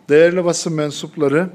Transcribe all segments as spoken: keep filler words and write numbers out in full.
Değerli basın mensupları,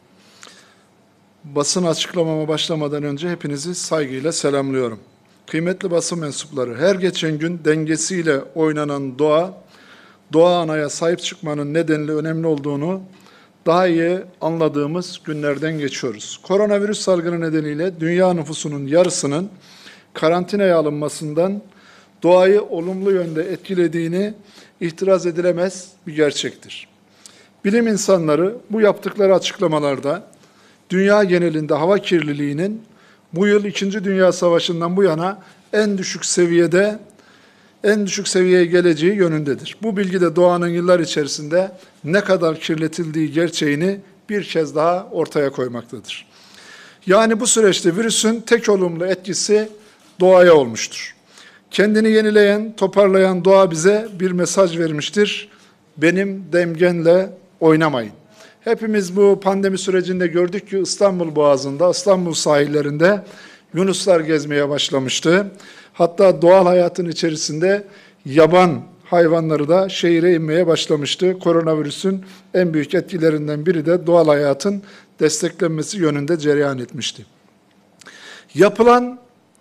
basın açıklamama başlamadan önce hepinizi saygıyla selamlıyorum. Kıymetli basın mensupları, her geçen gün dengesiyle oynanan doğa, doğa anaya sahip çıkmanın nedenli önemli olduğunu daha iyi anladığımız günlerden geçiyoruz. Koronavirüs salgını nedeniyle dünya nüfusunun yarısının karantinaya alınmasından doğayı olumlu yönde etkilediğini itiraz edilemez bir gerçektir. Bilim insanları bu yaptıkları açıklamalarda dünya genelinde hava kirliliğinin bu yıl İkinci Dünya Savaşı'ndan bu yana en düşük seviyede, en düşük seviyeye geleceği yönündedir. Bu bilgi de doğanın yıllar içerisinde ne kadar kirletildiği gerçeğini bir kez daha ortaya koymaktadır. Yani bu süreçte virüsün tek olumlu etkisi doğaya olmuştur. Kendini yenileyen, toparlayan doğa bize bir mesaj vermiştir. Benim demgenle oynamayın. Hepimiz bu pandemi sürecinde gördük ki İstanbul Boğazı'nda, İstanbul sahillerinde yunuslar gezmeye başlamıştı. Hatta doğal hayatın içerisinde yaban hayvanları da şehire inmeye başlamıştı. Koronavirüsün en büyük etkilerinden biri de doğal hayatın desteklenmesi yönünde cereyan etmişti. Yapılan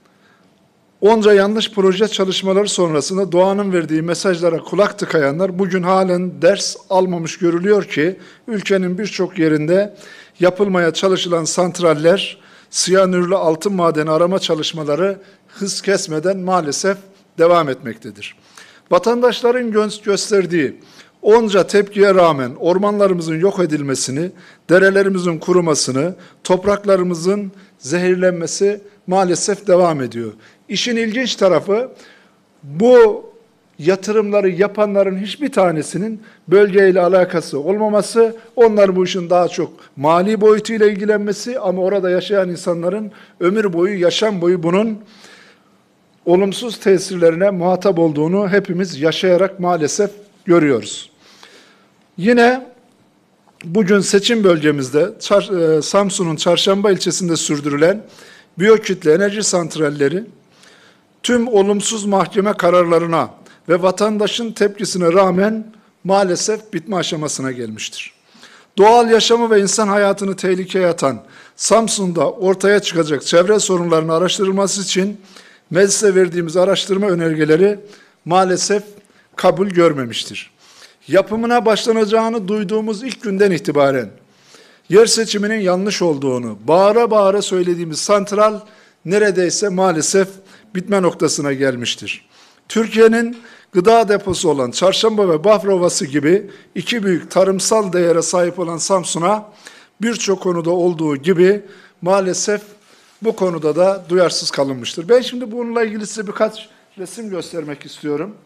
onca yanlış proje çalışmaları sonrasında doğanın verdiği mesajlara kulak tıkayanlar bugün halen ders almamış görülüyor ki ülkenin birçok yerinde yapılmaya çalışılan santraller, siyanürlü altın madeni arama çalışmaları hız kesmeden maalesef devam etmektedir. Vatandaşların gö- gösterdiği onca tepkiye rağmen ormanlarımızın yok edilmesini, derelerimizin kurumasını, topraklarımızın zehirlenmesi maalesef devam ediyor. İşin ilginç tarafı bu yatırımları yapanların hiçbir tanesinin bölgeyle alakası olmaması, onlar bu işin daha çok mali boyutuyla ilgilenmesi ama orada yaşayan insanların ömür boyu, yaşam boyu bunun olumsuz tesirlerine muhatap olduğunu hepimiz yaşayarak maalesef görüyoruz. Yine bugün seçim bölgemizde Çar- Samsun'un Çarşamba ilçesinde sürdürülen biyokütle enerji santralleri tüm olumsuz mahkeme kararlarına ve vatandaşın tepkisine rağmen maalesef bitme aşamasına gelmiştir. Doğal yaşamı ve insan hayatını tehlikeye atan Samsun'da ortaya çıkacak çevre sorunlarının araştırılması için meclise verdiğimiz araştırma önergeleri maalesef kabul görmemiştir. Yapımına başlanacağını duyduğumuz ilk günden itibaren yer seçiminin yanlış olduğunu bağıra bağıra söylediğimiz santral neredeyse maalesef bitme noktasına gelmiştir. Türkiye'nin gıda deposu olan Çarşamba ve Bafra Ovası gibi iki büyük tarımsal değere sahip olan Samsun'a birçok konuda olduğu gibi maalesef bu konuda da duyarsız kalınmıştır. Ben şimdi bununla ilgili size birkaç resim göstermek istiyorum.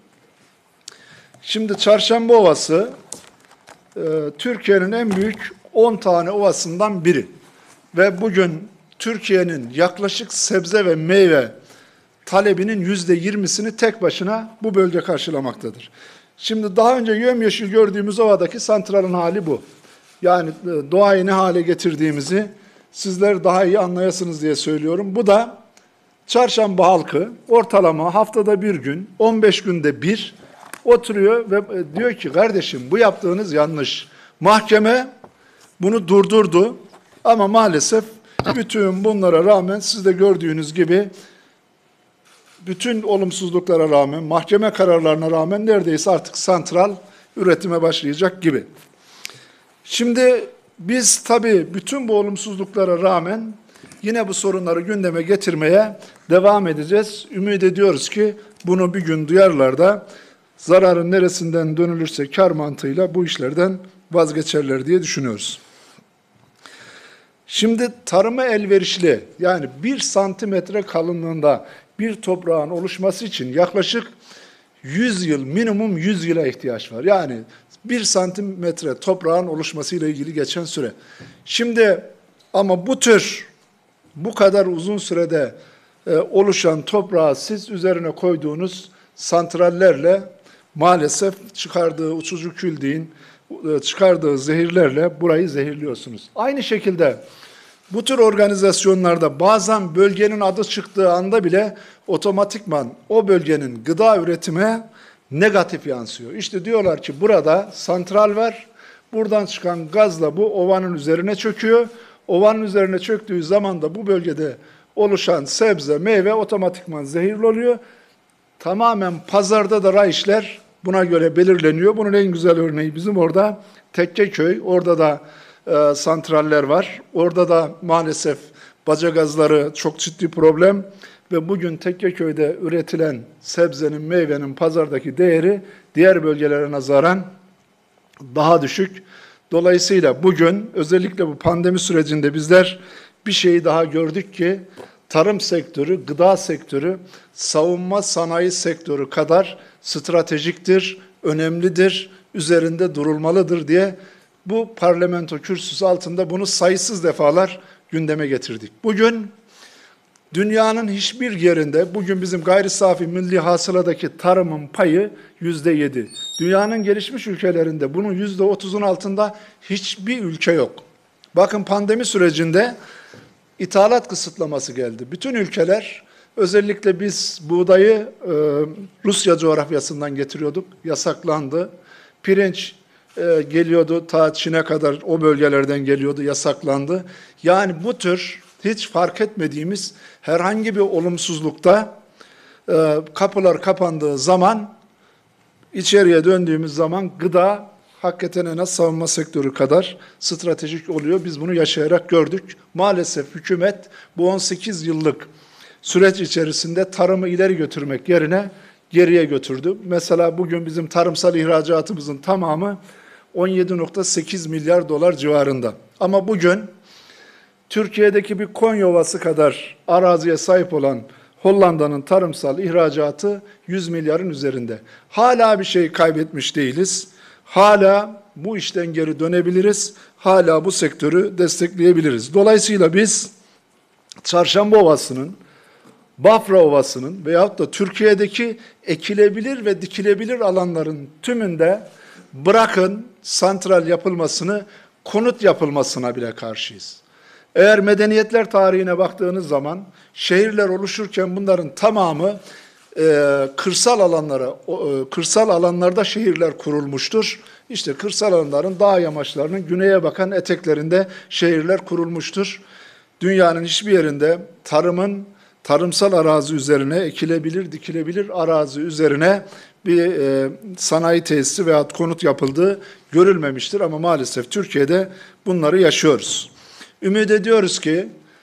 Şimdi Çarşamba Ovası e, Türkiye'nin en büyük on tane ovasından biri ve bugün Türkiye'nin yaklaşık sebze ve meyve talebinin yüzde yirmisini tek başına bu bölge karşılamaktadır. Şimdi daha önce yemyeşil gördüğümüz ovadaki santralın hali bu. Yani doğayı ne hale getirdiğimizi sizler daha iyi anlayasınız diye söylüyorum. Bu da Çarşamba halkı ortalama haftada bir gün, on beş günde bir oturuyor ve diyor ki kardeşim bu yaptığınız yanlış. Mahkeme bunu durdurdu ama maalesef bütün bunlara rağmen siz de gördüğünüz gibi bütün olumsuzluklara rağmen, mahkeme kararlarına rağmen neredeyse artık santral üretime başlayacak gibi. Şimdi biz tabii bütün bu olumsuzluklara rağmen yine bu sorunları gündeme getirmeye devam edeceğiz. Ümit ediyoruz ki bunu bir gün duyarlar da zararın neresinden dönülürse kar mantığıyla bu işlerden vazgeçerler diye düşünüyoruz. Şimdi tarıma elverişli yani bir santimetre kalınlığında bir toprağın oluşması için yaklaşık yüz yıl, minimum yüz yıla ihtiyaç var. Yani bir santimetre toprağın oluşmasıyla ilgili geçen süre. Şimdi ama bu tür, bu kadar uzun sürede e, oluşan toprağı siz üzerine koyduğunuz santrallerle maalesef çıkardığı uçucu kül deyin, e, çıkardığı zehirlerle burayı zehirliyorsunuz. Aynı şekilde bu tür organizasyonlarda bazen bölgenin adı çıktığı anda bile otomatikman o bölgenin gıda üretime negatif yansıyor. İşte diyorlar ki burada santral var, Buradan çıkan gazla bu ovanın üzerine çöküyor. Ovanın üzerine çöktüğü zaman da bu bölgede oluşan sebze, meyve otomatikman zehirli oluyor. Tamamen pazarda da rayişler buna göre belirleniyor. Bunun en güzel örneği bizim orada Tekkeköy. Orada da e, santraller var. Orada da maalesef baca gazları çok ciddi problem. Ve bugün Tekkeköy'de üretilen sebzenin, meyvenin pazardaki değeri diğer bölgelere nazaran daha düşük. Dolayısıyla bugün özellikle bu pandemi sürecinde bizler bir şeyi daha gördük ki tarım sektörü, gıda sektörü, savunma sanayi sektörü kadar stratejiktir, önemlidir, üzerinde durulmalıdır diye bu parlamento kürsüsü altında bunu sayısız defalar gündeme getirdik. Bugün dünyanın hiçbir yerinde, bugün bizim gayri safi milli hasıladaki tarımın payı yüzde yedi. Dünyanın gelişmiş ülkelerinde bunun yüzde otuzun altında hiçbir ülke yok. Bakın pandemi sürecinde ithalat kısıtlaması geldi. Bütün ülkeler, özellikle biz buğdayı e, Rusya coğrafyasından getiriyorduk, yasaklandı. Pirinç e, geliyordu, ta Çin'e kadar o bölgelerden geliyordu, yasaklandı. Yani bu tür hiç fark etmediğimiz herhangi bir olumsuzlukta e, kapılar kapandığı zaman, içeriye döndüğümüz zaman gıda hakikaten en az savunma sektörü kadar stratejik oluyor. Biz bunu yaşayarak gördük. Maalesef hükümet bu on sekiz yıllık süreç içerisinde tarımı ileri götürmek yerine geriye götürdü. Mesela bugün bizim tarımsal ihracatımızın tamamı on yedi nokta sekiz milyar dolar civarında. Ama bugün Türkiye'deki bir Konya Ovası kadar araziye sahip olan Hollanda'nın tarımsal ihracatı yüz milyarın üzerinde. Hala bir şey kaybetmiş değiliz. Hala bu işten geri dönebiliriz. Hala bu sektörü destekleyebiliriz. Dolayısıyla biz Çarşamba Ovası'nın, Bafra Ovası'nın veyahut da Türkiye'deki ekilebilir ve dikilebilir alanların tümünde bırakın santral yapılmasını, konut yapılmasına bile karşıyız. Eğer medeniyetler tarihine baktığınız zaman şehirler oluşurken bunların tamamı e, kırsal alanlara, e, kırsal alanlarda şehirler kurulmuştur. İşte kırsal alanların dağ yamaçlarının güneye bakan eteklerinde şehirler kurulmuştur. Dünyanın hiçbir yerinde tarımın tarımsal arazi üzerine, ekilebilir, dikilebilir arazi üzerine bir e, sanayi tesisi veya konut yapıldığı görülmemiştir. Ama maalesef Türkiye'de bunları yaşıyoruz. Ümit ediyoruz ki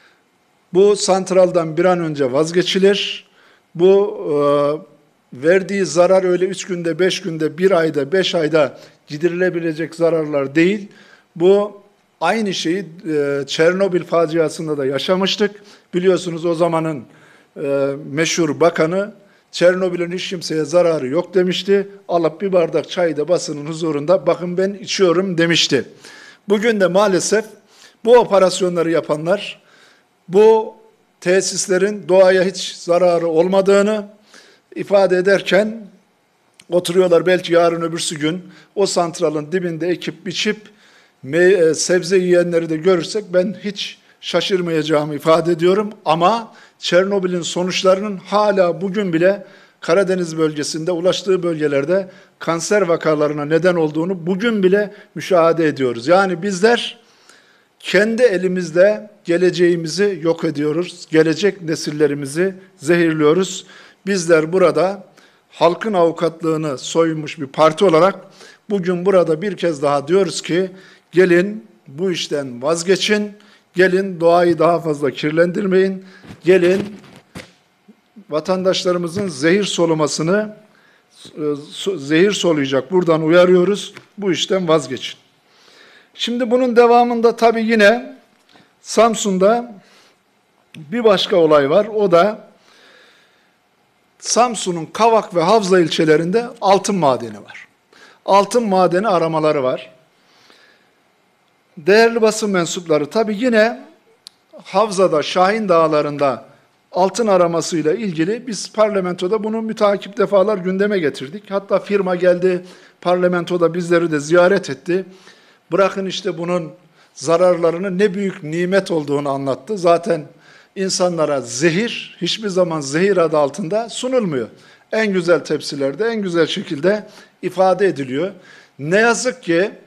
bu santraldan bir an önce vazgeçilir. Bu e, verdiği zarar öyle üç günde, beş günde, bir ayda, beş ayda giderilebilecek zararlar değil. Bu aynı şeyi e, Çernobil faciasında da yaşamıştık. Biliyorsunuz o zamanın e, meşhur bakanı Çernobil'in hiç kimseye zararı yok demişti. Alıp bir bardak çayı da basının huzurunda bakın ben içiyorum demişti. Bugün de maalesef bu operasyonları yapanlar bu tesislerin doğaya hiç zararı olmadığını ifade ederken oturuyorlar belki yarın öbürsü gün o santralın dibinde ekip biçip me- sebze yiyenleri de görürsek ben hiç şaşırmayacağımı ifade ediyorum. Ama Çernobil'in sonuçlarının hala bugün bile Karadeniz bölgesinde ulaştığı bölgelerde kanser vakalarına neden olduğunu bugün bile müşahede ediyoruz. Yani bizler kendi elimizle geleceğimizi yok ediyoruz. Gelecek nesillerimizi zehirliyoruz. Bizler burada halkın avukatlığını soymuş bir parti olarak bugün burada bir kez daha diyoruz ki gelin bu işten vazgeçin. Gelin doğayı daha fazla kirlendirmeyin. Gelin vatandaşlarımızın zehir solumasını zehir soluyacak. Buradan uyarıyoruz. Bu işten vazgeçin. Şimdi bunun devamında tabii yine Samsun'da bir başka olay var. O da Samsun'un Kavak ve Havza ilçelerinde altın madeni var. Altın madeni aramaları var. Değerli basın mensupları tabii yine Havza'da, Şahin Dağları'nda altın aramasıyla ilgili biz parlamentoda bunu müteakip defalar gündeme getirdik. Hatta firma geldi parlamentoda bizleri de ziyaret etti. Bırakın işte bunun zararlarını ne büyük nimet olduğunu anlattı. Zaten insanlara zehir hiçbir zaman zehir adı altında sunulmuyor. En güzel tepsilerde, en güzel şekilde ifade ediliyor. Ne yazık ki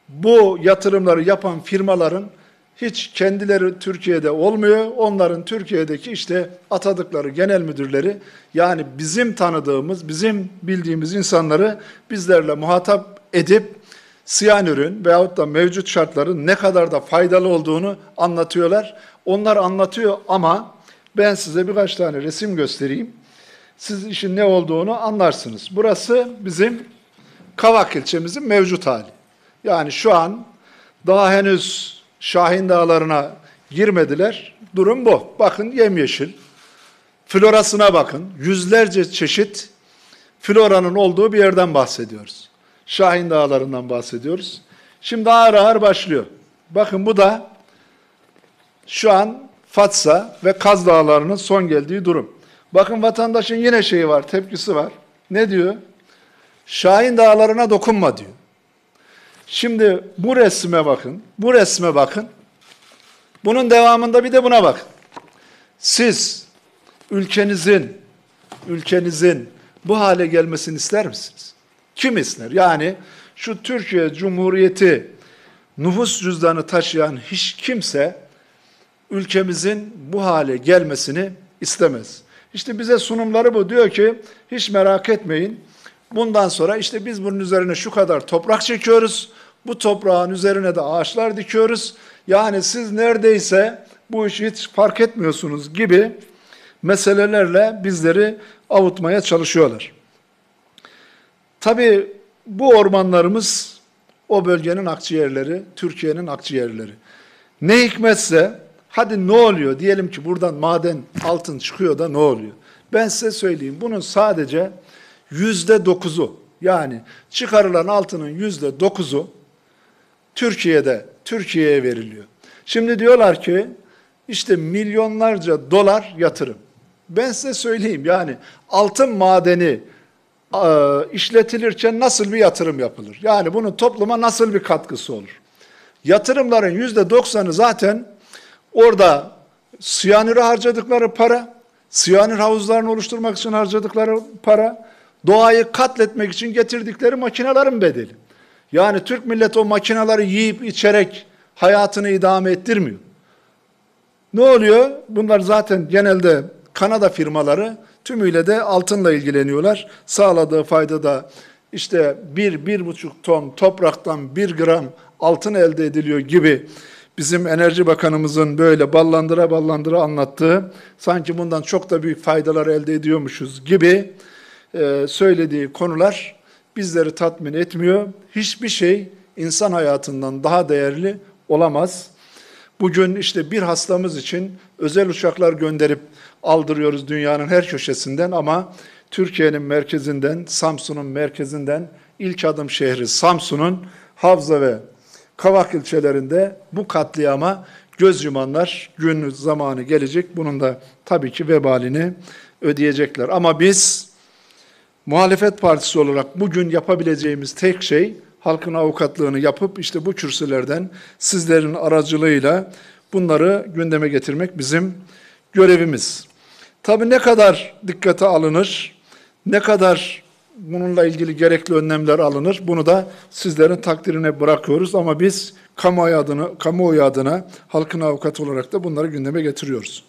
bu yatırımları yapan firmaların hiç kendileri Türkiye'de olmuyor. Onların Türkiye'deki işte atadıkları genel müdürleri, yani bizim tanıdığımız, bizim bildiğimiz insanları bizlerle muhatap edip siyanürün veyahut da mevcut şartların ne kadar da faydalı olduğunu anlatıyorlar. Onlar anlatıyor ama ben size birkaç tane resim göstereyim. Siz işin ne olduğunu anlarsınız. Burası bizim Kavak ilçemizin mevcut hali. Yani şu an daha henüz Şahin Dağları'na girmediler. Durum bu. Bakın yemyeşil. Florasına bakın. Yüzlerce çeşit floranın olduğu bir yerden bahsediyoruz. Şahin Dağları'ndan bahsediyoruz. Şimdi ağır ağır başlıyor. Bakın bu da şu an Fatsa ve Kaz Dağları'nın son geldiği durum. Bakın vatandaşın yine şeyi var, tepkisi var. Ne diyor? Şahin Dağları'na dokunma diyor. Şimdi bu resme bakın, bu resme bakın. Bunun devamında bir de buna bakın. Siz ülkenizin, ülkenizin bu hale gelmesini ister misiniz? Kim ister? Yani şu Türkiye Cumhuriyeti nüfus cüzdanı taşıyan hiç kimse ülkemizin bu hale gelmesini istemez. İşte bize sunumları bu. Diyor ki hiç merak etmeyin. Bundan sonra işte biz bunun üzerine şu kadar toprak çekiyoruz. Bu toprağın üzerine de ağaçlar dikiyoruz. Yani siz neredeyse bu işi hiç fark etmiyorsunuz gibi meselelerle bizleri avutmaya çalışıyorlar. Tabii bu ormanlarımız o bölgenin akciğerleri, Türkiye'nin akciğerleri. Ne hikmetse hadi ne oluyor? Diyelim ki buradan maden, altın çıkıyor da ne oluyor? Ben size söyleyeyim, bunun sadece yüzde dokuzu, yani çıkarılan altının yüzde dokuzu Türkiye'de, Türkiye'ye veriliyor. Şimdi diyorlar ki işte milyonlarca dolar yatırım. Ben size söyleyeyim, yani altın madeni e, işletilirken nasıl bir yatırım yapılır? Yani bunun topluma nasıl bir katkısı olur? Yatırımların yüzde doksanı zaten orada siyanüre harcadıkları para, siyanür havuzlarını oluşturmak için harcadıkları para, doğayı katletmek için getirdikleri makinelerin bedeli. Yani Türk milleti o makineleri yiyip içerek hayatını idame ettirmiyor. Ne oluyor? Bunlar zaten genelde Kanada firmaları tümüyle de altınla ilgileniyorlar. Sağladığı fayda da işte bir, bir buçuk ton topraktan bir gram altın elde ediliyor gibi bizim Enerji Bakanımızın böyle ballandıra ballandıra anlattığı, sanki bundan çok da büyük faydalar elde ediyormuşuz gibi e, söylediği konular bizleri tatmin etmiyor. Hiçbir şey insan hayatından daha değerli olamaz. Bugün işte bir hastamız için özel uçaklar gönderip aldırıyoruz dünyanın her köşesinden ama Türkiye'nin merkezinden, Samsun'un merkezinden, ilk adım şehri Samsun'un Havza ve Kavak ilçelerinde bu katliama göz yumanlar, gün zamanı gelecek. Bunun da tabii ki vebalini ödeyecekler. Ama biz muhalefet partisi olarak bugün yapabileceğimiz tek şey halkın avukatlığını yapıp işte bu kürsülerden sizlerin aracılığıyla bunları gündeme getirmek bizim görevimiz. Tabii ne kadar dikkate alınır, ne kadar bununla ilgili gerekli önlemler alınır, bunu da sizlerin takdirine bırakıyoruz. Ama biz kamuoyu adına, kamuoyu adına halkın avukatı olarak da bunları gündeme getiriyoruz.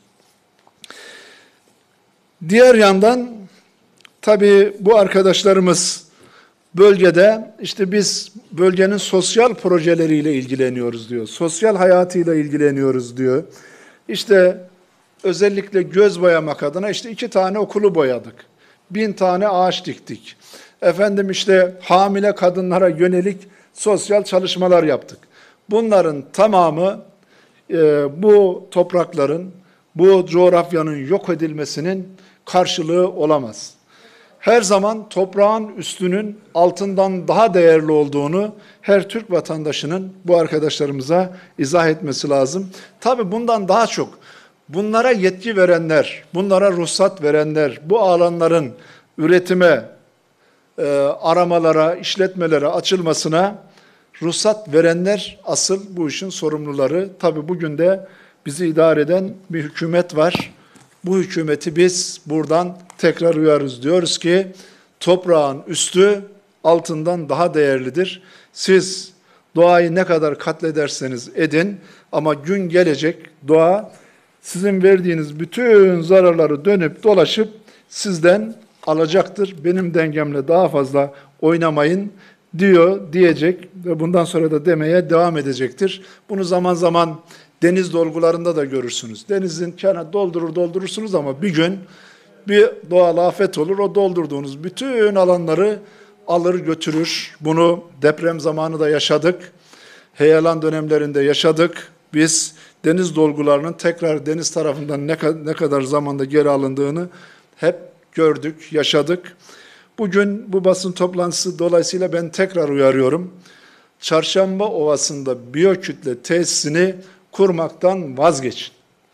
Diğer yandan tabii bu arkadaşlarımız bölgede işte biz bölgenin sosyal projeleriyle ilgileniyoruz diyor. Sosyal hayatıyla ilgileniyoruz diyor. İşte özellikle göz boyamak adına işte iki tane okulu boyadık. Bin tane ağaç diktik. Efendim işte hamile kadınlara yönelik sosyal çalışmalar yaptık. Bunların tamamı e, bu toprakların, bu coğrafyanın yok edilmesinin karşılığı olamaz. Her zaman toprağın üstünün altından daha değerli olduğunu her Türk vatandaşının bu arkadaşlarımıza izah etmesi lazım. Tabii bundan daha çok bunlara yetki verenler, bunlara ruhsat verenler, bu alanların üretime, e, aramalara, işletmelere açılmasına ruhsat verenler asıl bu işin sorumluları. Tabii bugün de bizi idare eden bir hükümet var. Bu hükümeti biz buradan tekrar uyarız. Diyoruz ki toprağın üstü altından daha değerlidir. Siz Doğayı ne kadar katlederseniz edin ama gün gelecek doğa sizin verdiğiniz bütün zararları dönüp dolaşıp sizden alacaktır. Benim dengemle daha fazla oynamayın diyor, diyecek ve bundan sonra da demeye devam edecektir. Bunu zaman zaman deniz dolgularında da görürsünüz. Denizin kenarı doldurur doldurursunuz ama bir gün bir doğal afet olur. O doldurduğunuz bütün alanları alır götürür. Bunu deprem zamanı da yaşadık. Heyelan dönemlerinde yaşadık. Biz deniz dolgularının tekrar deniz tarafından ne kadar, ne kadar zamanda geri alındığını hep gördük, yaşadık. Bugün bu basın toplantısı dolayısıyla ben tekrar uyarıyorum. Çarşamba Ovası'nda biyokütle tesisini kurmaktan vazgeçin.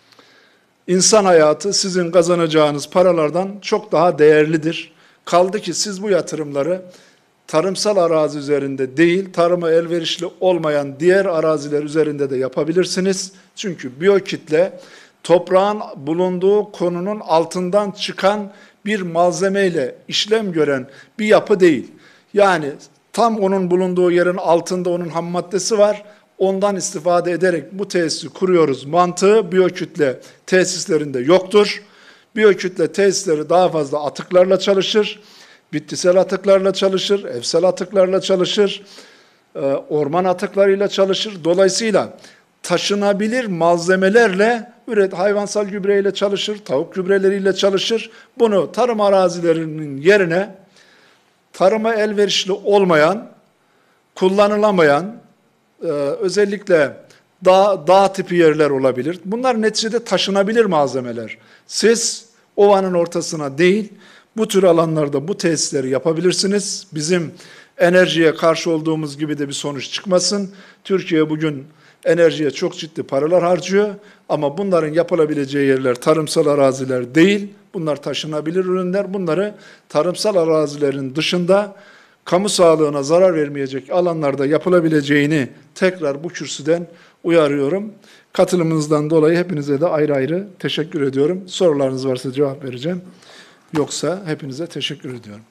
İnsan hayatı sizin kazanacağınız paralardan çok daha değerlidir. Kaldı ki siz bu yatırımları tarımsal arazi üzerinde değil, tarıma elverişli olmayan diğer araziler üzerinde de yapabilirsiniz. Çünkü biyokütle toprağın bulunduğu konunun altından çıkan bir malzemeyle işlem gören bir yapı değil. Yani tam onun bulunduğu yerin altında onun ham maddesi var. Ondan istifade ederek bu tesisi kuruyoruz mantığı biyokütle tesislerinde yoktur. Biyokütle tesisleri daha fazla atıklarla çalışır. Bitkisel atıklarla çalışır, evsel atıklarla çalışır, orman atıklarıyla çalışır. Dolayısıyla taşınabilir malzemelerle, üret, hayvansal gübreyle çalışır, tavuk gübreleriyle çalışır. Bunu tarım arazilerinin yerine tarıma elverişli olmayan, kullanılamayan, özellikle dağ, dağ tipi yerler olabilir. Bunlar neticede taşınabilir malzemeler. Siz ovanın ortasına değil, bu tür alanlarda bu tesisleri yapabilirsiniz. Bizim enerjiye karşı olduğumuz gibi de bir sonuç çıkmasın. Türkiye bugün enerjiye çok ciddi paralar harcıyor ama bunların yapılabileceği yerler tarımsal araziler değil. Bunlar taşınabilir ürünler. Bunları tarımsal arazilerin dışında kamu sağlığına zarar vermeyecek alanlarda yapılabileceğini tekrar bu kürsüden uyarıyorum. Katılımınızdan dolayı hepinize de ayrı ayrı teşekkür ediyorum. Sorularınız varsa cevap vereceğim. Yoksa hepinize teşekkür ediyorum.